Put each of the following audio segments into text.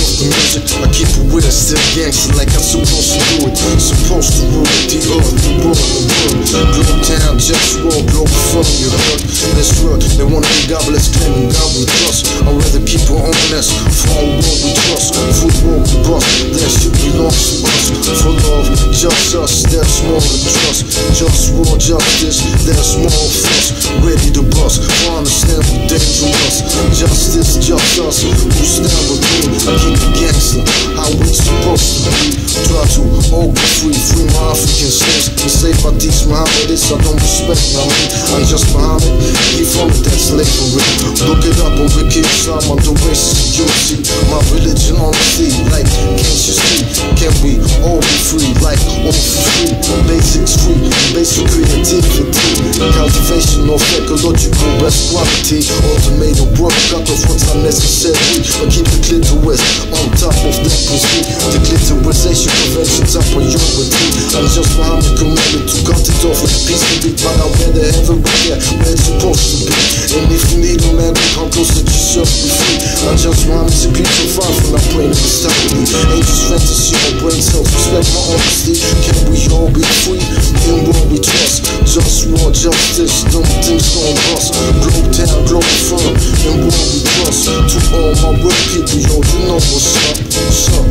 of the music, I keep it with it, still gangster like I'm supposed to do it. Supposed to rule the earth, the world, the world. Globe town, JustWar, Globalfirm, you heard? That's right, they wanna be God bless, claiming God we trust. I'd rather keep it honest, for our world we trust. Food world we bust, that shit belongs to us. For love, just us, there's more to trust. JustWar, justice, there's more of us. Ready to bust, for understand we dangerous. Justice, just us, who stand with me. I keep it gangster, how we supposed to be. Try to all be free, free my African slaves. And say if I teach Muhammad this, I don't respect me. I'm just Muhammad, he from that slavery. Look it up on Wiki Islam, on the racist security. My religion on the sea, like, can't you see? Can we all be free, like, all for free? Basics free, basic creativity. Cultivation of ecological best quality. Automated work, cut off what's unnecessary. But keep the clitoris on top of that pussy. The clitorisation prevention's a priority. I'm just Muhammad commanded to cut it off like a piece of beat. But I rather have a yeah, where it's supposed to be. And if you need a man, come closer to yourself, be free. I'm just Muhammad, a piece of fire from my brain and mentality. Ain't just fantasy, my brain cells, respect my honesty. Can we all be free? In what we trust. JustWar, justice, them things gon' bust. Globe town, Globalfirm, in what we trust. To all my real people, yo, you know what's up, what's up.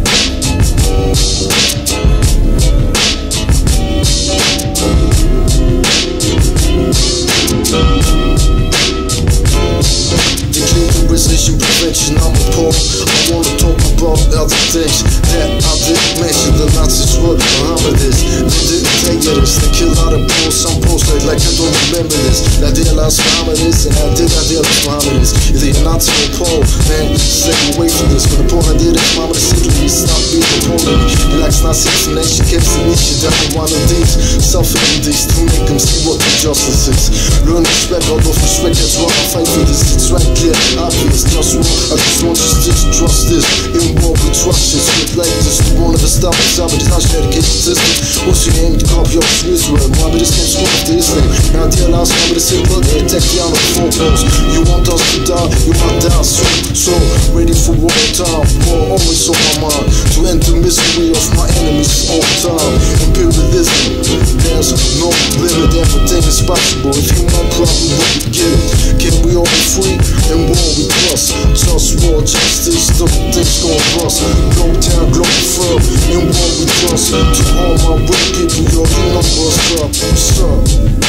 Declinisation prevention, I'm appalled. I wanna talk about other things that I didn't mention. The Nazis were Muhammad is. They didn't tell you this. They kill out of posts, some posts like I don't remember this. I realized Muhammad is, and I realize Muhammad is. Either you're Nazi or Paul, man, stay away from this. When the point I did it, Muhammad is simply stop being a opponent. He likes Nazis and nation kept the niche down in one of these. Suffering these to make them see what the justice is. Learn respect, out of respect, that's why I fight for this. It's right clear, obvious, JustWar. I just want you to trust this. In what we trust this. With like this, the one of the stop is out, but it's not dedicated system. What's your name? The copy of Israel. Muhammad is can't screw up to Islam. Now I realize Muhammad is simple, they attack you on the foremost. You want us to die, you might die soon. So, ready for war time, war always on my mind. To end the misery of my enemies all the time. Imperialism, there's no limit, everything is possible. If you want problem, what you get it. Can we all be free? And war we trust. JustWar, justice, the things gon' bust. Globe town, Globalfirm, and war we trust. To all my real people, yo, you know what's up, what's up.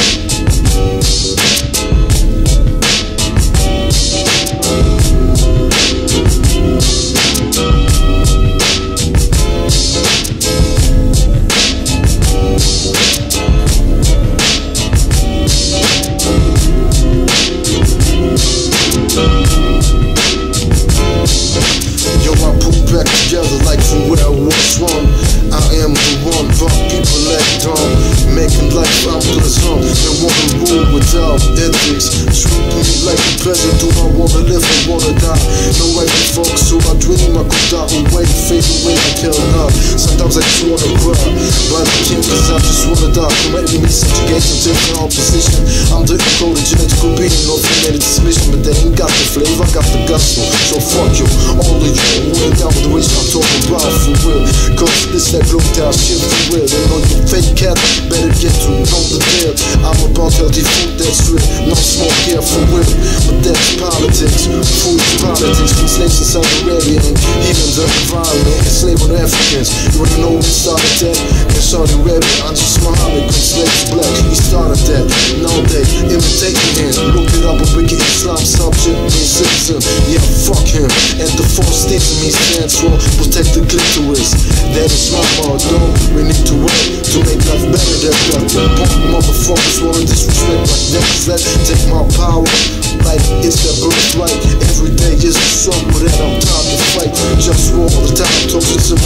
Back together like from where I was from. I am the one, but people act dumb, making life outdoors hum. They wanna rule without ethics. Treat me like a peasant. Do I wanna live or wanna die? No way to focus, so I dream I could die away, fade away like hell now. Sometimes I just wanna cry, but I can't cause I just wanna die. From enemies, subjugation, different opposition. I'm the encoded genetical being of humanity submission, but they ain't got the flavor, I got the gospel. So fuck you, all of you who ain't down with the ways I'm talking about for real. Cause this that globe town shit for real. And on you fake cat, better get to know the deal. I'm about healthy food that's real, no smoke here for real. But that's politics, food is politics. From slaves in Saudi Arabia and even the environment, enslaving Africans. You wanna know who started that? In Saudi Arabia, I'm just Muhammad, cause slaves black, he started that. Now they imitating him. Look it up, a wicked Islam subject, means citizen. Yeah, fuck him. And the false things means stands for protect the clitoris. That is my motto. We need to work to make life better. That punk motherfuckers wanna disrespect like that. Take my power like it's their birthright. Every day is a struggle that I'm tired to fight. JustWar all the time, talking to my temple.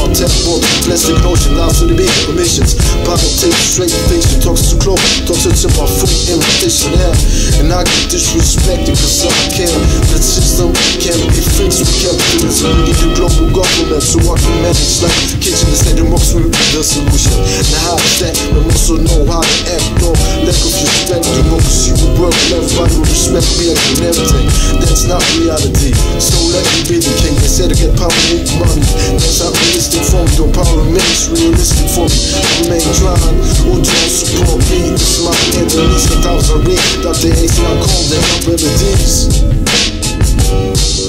More plastic notion, lives to the big emissions. Politics, straight fiction, talks to close, talks to my food invitation, yeah. And I get disrespected cause I care. The system can't be fixed, we can't do it. So we need a global government so I can manage like kitchen instead of most will be the solution. Now how is that? We also know how to act, no lack of respect. Democracy will work, everybody will respect me and everything. That's not reality, so let me be the king. They said to get power, make money. That's not realistic for me, don't power remains realistic for me. I remain trying, who don't support me? It's my enemies, 1,000 read. Dr. Ace, I call them my remedies.